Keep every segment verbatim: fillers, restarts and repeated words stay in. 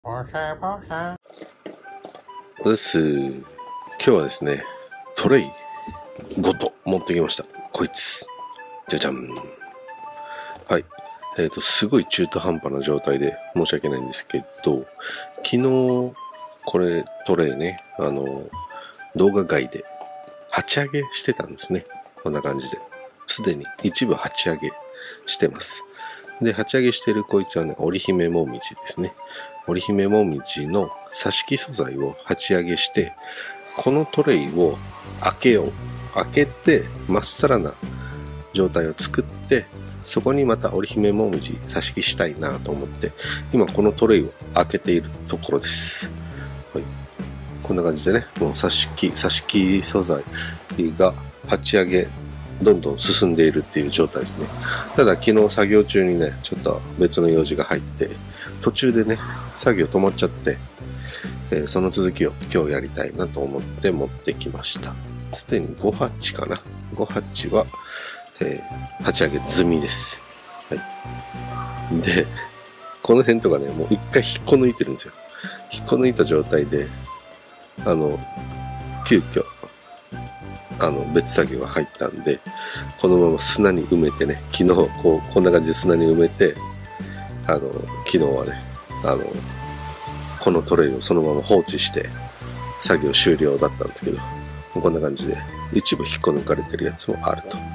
ボサボサです。今日はですね、トレイごと持ってきました。こいつ。じゃじゃん。はい。えっと、すごい中途半端な状態で申し訳ないんですけど、昨日、これトレイね、あの、動画外で鉢上げしてたんですね。こんな感じで。すでに一部鉢上げしてます。で、鉢上げしてるこいつはね、織姫もみじですね。織姫もみじの挿し木素材を鉢上げして、このトレイを開けよう。開けて、まっさらな状態を作って、そこにまた織姫もみじ挿し木したいなと思って、今このトレイを開けているところです。はい。こんな感じでね、もう挿し木、挿し木素材が鉢上げ、どんどん進んでいるっていう状態ですね。ただ昨日作業中にね、ちょっと別の用事が入って、途中でね、作業止まっちゃって、えー、その続きを今日やりたいなと思って持ってきました。すでにご鉢かな。ご鉢は、えー、鉢上げ済みです。はい。で、この辺とかね、もう一回引っこ抜いてるんですよ。引っこ抜いた状態で、あの、急遽、あの別作業が入ったんで、このまま砂に埋めてね、昨日こうこんな感じで砂に埋めて、あの昨日はね、あのこのトレイをそのまま放置して作業終了だったんですけど、こんな感じで一部引っこ抜かれてるやつもあると。はい。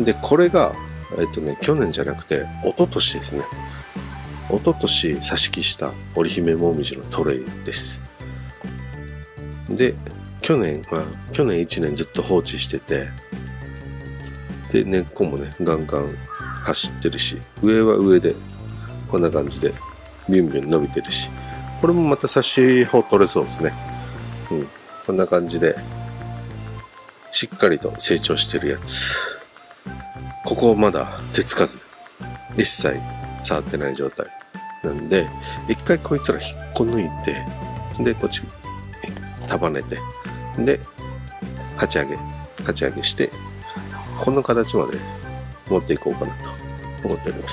でこれがえっとね去年じゃなくて一昨年ですね。一昨年挿し木した織姫もみじのトレイです。で去年は、去年いちねんずっと放置してて、で、根っこもね、ガンガン走ってるし、上は上で、こんな感じで、ビュンビュン伸びてるし、これもまた差し穂取れそうですね。うん。こんな感じで、しっかりと成長してるやつ。ここまだ手つかず、一切触ってない状態。なんで、一回こいつら引っこ抜いて、で、こっち、束ねて、で、鉢上げ、鉢上げして、この形まで持っていこうかなと思っております。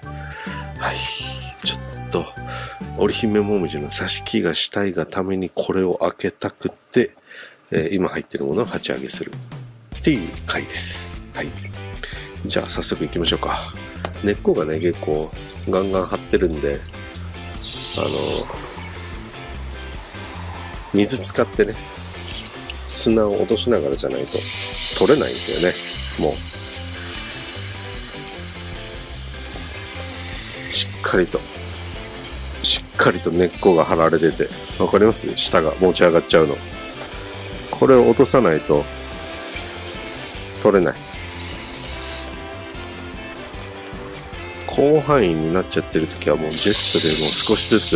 はい。ちょっと、織姫もみじの挿し木がしたいがためにこれを開けたくって、えー、今入ってるものを鉢上げするっていう回です。はい。じゃあ早速行きましょうか。根っこがね、結構ガンガン張ってるんで、あの、水使ってね、砂を落としながらじゃないと取れないんですよね。もうしっかりとしっかりと根っこが張られてて、わかります？下が持ち上がっちゃうの。これを落とさないと取れない。広範囲になっちゃってる時はもうジェットでもう少しず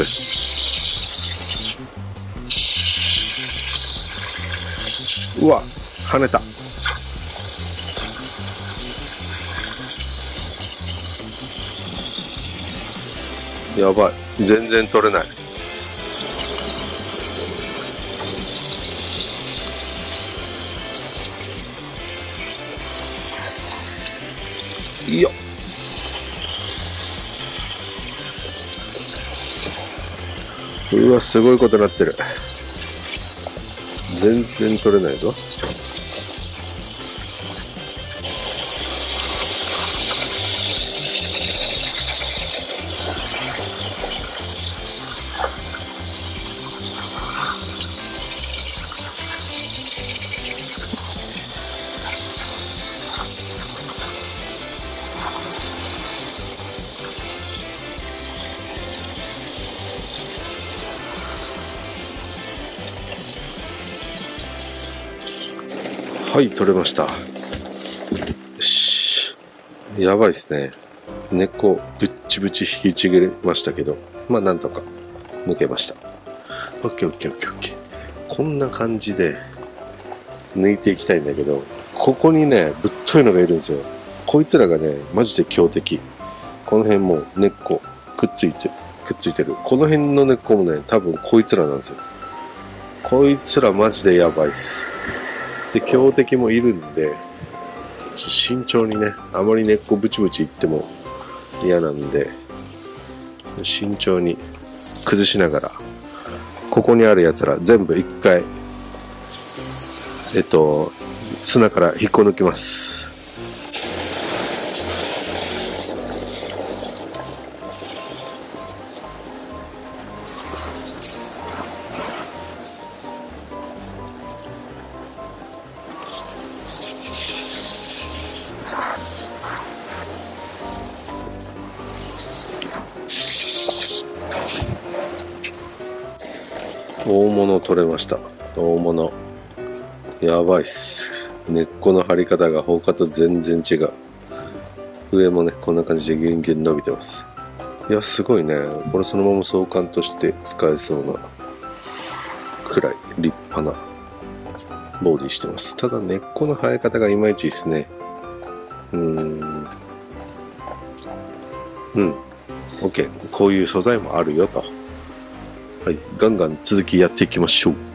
つ、うわ、跳ねた。やばい、全然取れない。いや、うわ、すごいことになってる。全然取れないぞ。はい、取れました。よし。やばいですね。根っこぶっちぶち引きちぎれましたけど、まあなんとか抜けました。オッケーオッケーオッケーオッケー。こんな感じで抜いていきたいんだけど、ここにね、ぶっといのがいるんですよ。こいつらがね、マジで強敵。この辺も根っこくっついて、くっついてる。この辺の根っこもね、多分こいつらなんですよ。こいつらマジでやばいっす。で、強敵もいるんで、慎重にね、あまり根っこブチブチいっても嫌なんで、慎重に崩しながら、ここにあるやつら全部一回えっと砂から引っこ抜きます。大物取れました。大物やばいっす。根っこの張り方が他と全然違う。上もねこんな感じでギュンギュン伸びてます。いやすごいね。これそのまま装管として使えそうなくらい立派なボディしてます。ただ根っこの生え方がいまいちですね。うーんうん OK、 こういう素材もあるよと。はい、ガンガン続きやっていきましょう。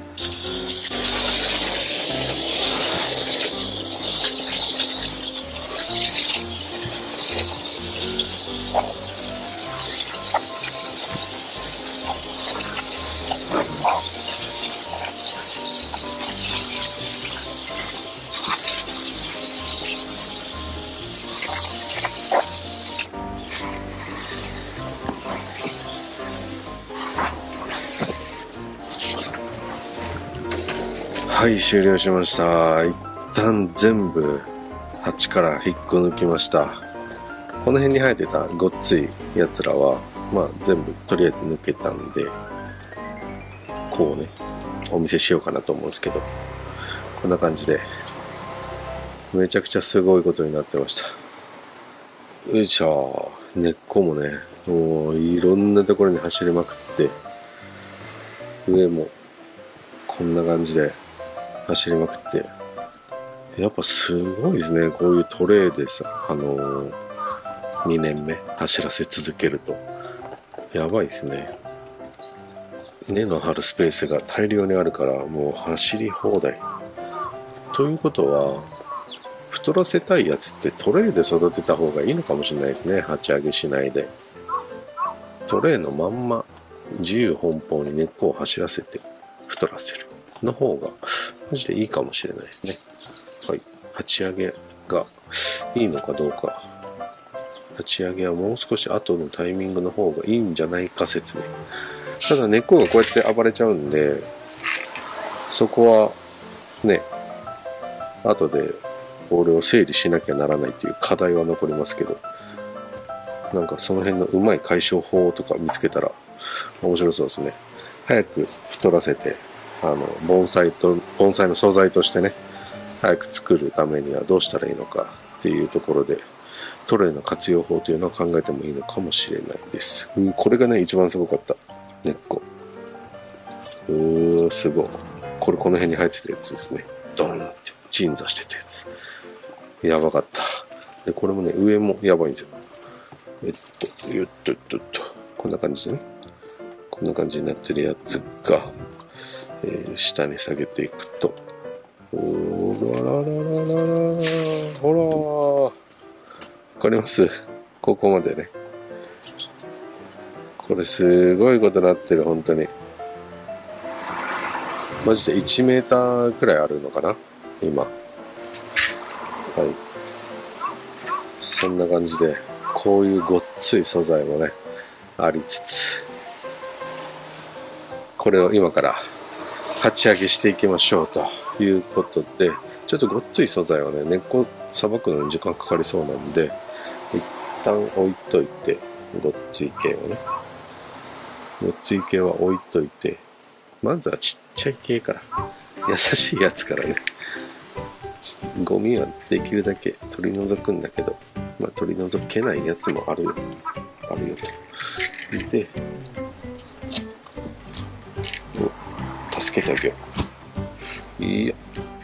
はい、終了しました。一旦全部鉢から引っこ抜きました。この辺に生えてたごっついやつらはまあ全部とりあえず抜けたんで、こうねお見せしようかなと思うんですけど、こんな感じでめちゃくちゃすごいことになってました。よいしょ。根っこもねもういろんなところに走りまくって、上もこんな感じで走りまくって、やっぱすごいですね。こういうトレーでさ、あのー、にねんめ走らせ続けるとやばいですね。根の張るスペースが大量にあるからもう走り放題ということは、太らせたいやつってトレーで育てた方がいいのかもしれないですね。鉢上げしないでトレーのまんま自由奔放に根っこを走らせて太らせるの方がマジでいいかもしれないですね。はい、鉢上げがいいのかどうか。鉢上げはもう少し後のタイミングの方がいいんじゃないか説ね。ただ根っこがこうやって暴れちゃうんで、そこはね後でこれを整理しなきゃならないという課題は残りますけど、なんかその辺のうまい解消法とか見つけたら面白そうですね。早く太らせて、あの盆栽と盆栽の素材としてね早く作るためにはどうしたらいいのかっていうところで、トレーの活用法というのを考えてもいいのかもしれないです。うん、これがね一番すごかった。根っこうーすごい。これこの辺に生えてたやつですね。ドーンって鎮座してたやつやばかった。でこれもね上もやばいんですよ。えっとよっとっとっとこんな感じでね、こんな感じになってるやつが、えー、下に下げていくと、おーらららららら、ほらー、わかります？ここまでね。これすごいことになってる。本当にマジでいちメーターくらいあるのかな今。はい、そんな感じでこういうごっつい素材もねありつつ、これを今から鉢上げしていきましょうということで、ちょっとごっつい素材はね根っこさばくのに時間かかりそうなんで一旦置いといて、ごっつい系をねごっつい系は置いといて、まずはちっちゃい系から、優しいやつからね、ゴミはできるだけ取り除くんだけど、まあ、取り除けないやつもあるよあるよと。でお助けてあげよう。いや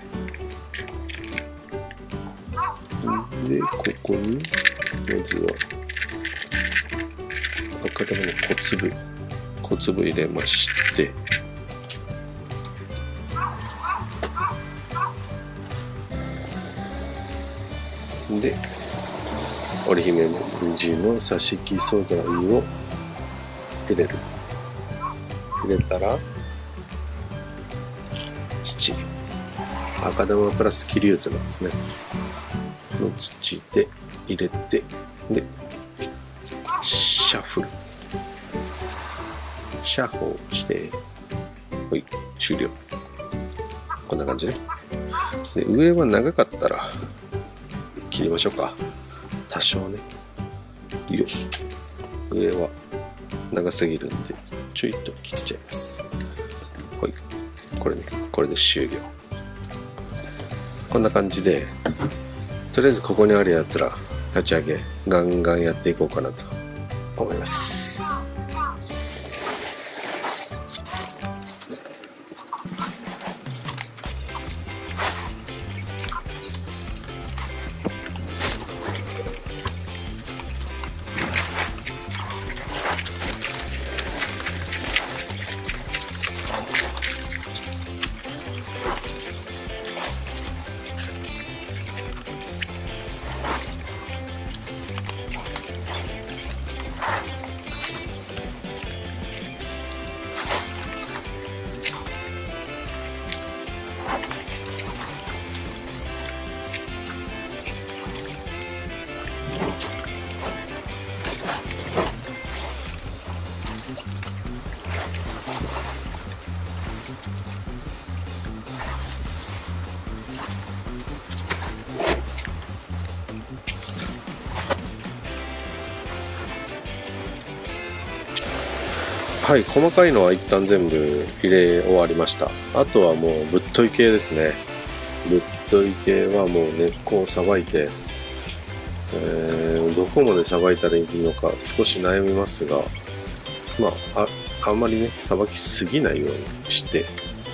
でここにまずは赤玉の小粒小粒入れまして、で織姫の虹の挿し木素材を入れる。 入れたら土、赤玉プラス桐生なんですねの土で入れて、でシャッフルシャッフルして、はい、終了。こんな感じね。で上は長かったら切りましょうか。多少ね。よっ、上は長すぎるんでちょいと切っちゃいます。はい、これね、これで終了。こんな感じで、とりあえずここにあるやつら立ち上げガンガンやっていこうかなと思います。はい、細かいのは一旦全部入れ終わりました。あとはもうぶっとい系ですね。ぶっとい系はもう根っこをさばいて、えー、どこまでさばいたらいいのか少し悩みますが、まあ、あ、あんまりね、さばきすぎないようにして、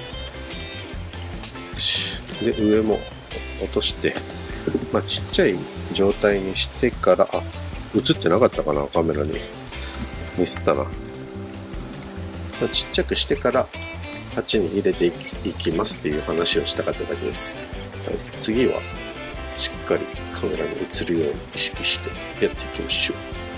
で、上も落として、まあ、ちっちゃい状態にしてから、あ、映ってなかったかな、カメラに。ミスったな。ちっちゃくしてから鉢に入れていきますっていう話をしたかっただけです。はい、次はしっかりカメラに映るように意識してやっていきましょ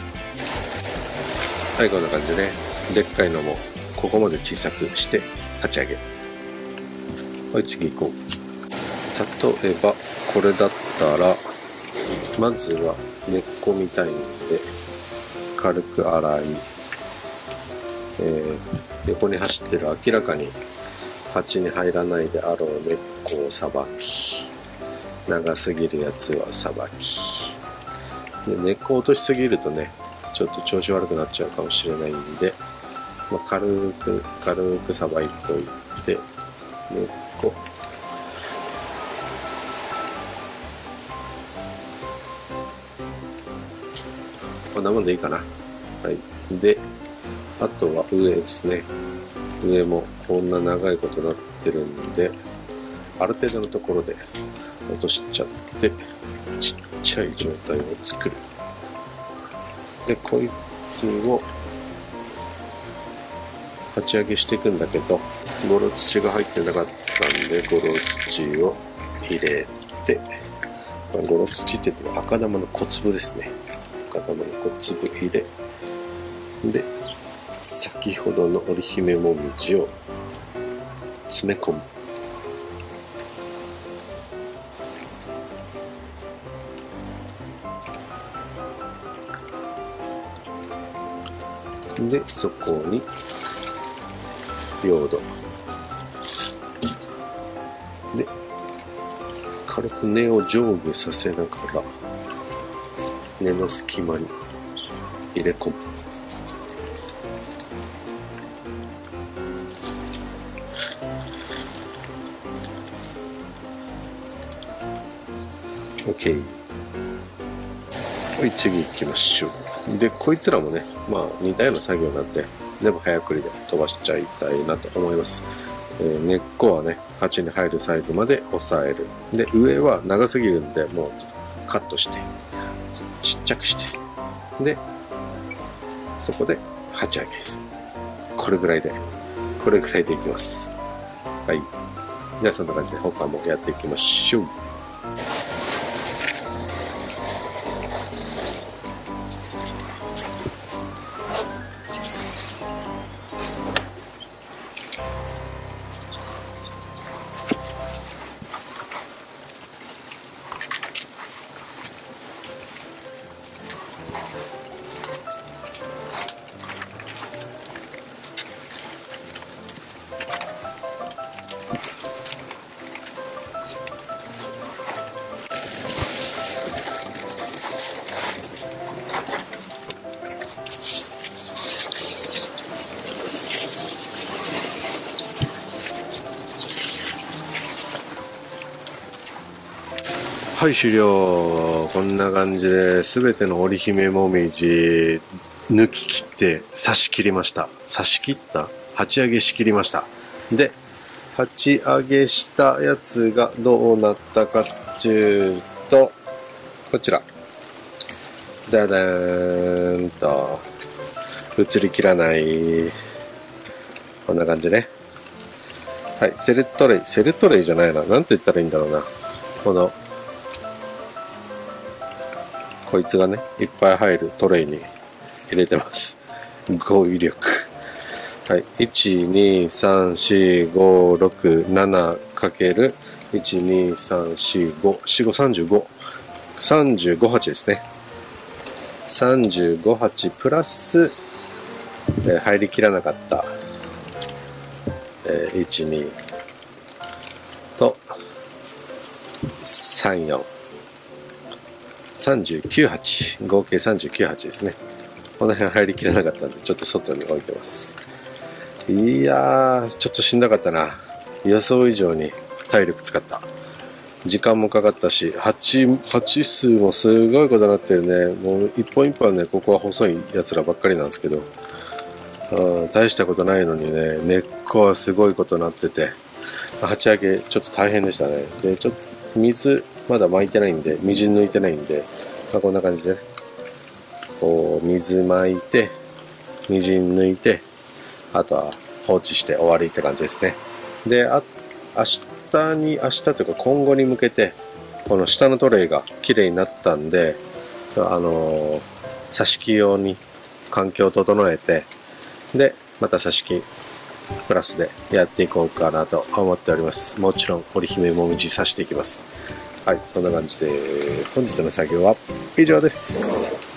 う。はい、こんな感じでね。でっかいのもここまで小さくして立ち上げ。はい、次行こう。例えばこれだったらまずは根っこみたいので軽く洗い、えー、横に走ってる明らかに鉢に入らないであろう根っこをさばき、長すぎるやつはさばきで、根っこ落としすぎるとねちょっと調子悪くなっちゃうかもしれないんで、まあ、軽く軽くさばいておいて、根っここんなもんでいいかな。はい、であとは上ですね。上もこんな長いことになってるんで、ある程度のところで落としちゃって、ちっちゃい状態を作る。で、こいつを鉢上げしていくんだけど、ゴロ土が入ってなかったんで、ゴロ土を入れて、ゴロ土って言って赤玉の小粒ですね。赤玉の小粒入れ、で、先ほどの織姫もみじを詰め込む。で、そこに用土で軽く根を上下させながら根の隙間に入れ込む。OK。はい、次行きましょう。で、こいつらもね、まあ似たような作業なんで、全部早送りで飛ばしちゃいたいなと思います。えー、根っこはね、鉢に入るサイズまで押さえる。で、上は長すぎるんで、もうカットして、ちっちゃくして、で、そこで鉢上げ。これぐらいで、これぐらいでいきます。はい。じゃあそんな感じで他もやっていきましょう。 はい、終了。こんな感じで全ての織姫もみじ抜き切って刺し切りました。刺し切った鉢上げしきりました。で、鉢上げしたやつがどうなったかっちゅうと、こちら。ダダーンと、映りきらない。こんな感じね。はい、セルトレイ。セルトレイじゃないな。なんて言ったらいいんだろうな。この、こいつがね、いっぱい入るトレイに入れてます。語彙力。はい。いち、に、さん、よん、ご、ろく、ななかけるいち、に、さん、よん、ご、よん、ご、さんじゅうご。さんじゅうご鉢ですね。さんじゅうご鉢プラス、えー、入りきらなかった、えー、いち、にとさん、よん。さんじゅうきゅう鉢。合計さんじゅうきゅう鉢ですね。この辺入りきらなかったんで、ちょっと外に置いてます。いやー、ちょっとしんどかったな。予想以上に体力使った。時間もかかったし、鉢、鉢数もすごいことになってるね。もう一本一本ね、ここは細いやつらばっかりなんですけど、うん、大したことないのにね、根っこはすごいことになってて、鉢上げちょっと大変でしたね。で、ちょっと水まだ巻いてないんで、みじん抜いてないんで、まあ、こんな感じでね、こう水巻いて、みじん抜いて、あとは放置して終わりって感じですね。で、あ、明日明日に、明日というか今後に向けて、この下のトレイが綺麗になったんで、あのー、挿し木用に環境を整えて、で、また挿し木プラスでやっていこうかなと思っております。もちろん、織姫もみじ刺していきます。はい、そんな感じで、本日の作業は以上です。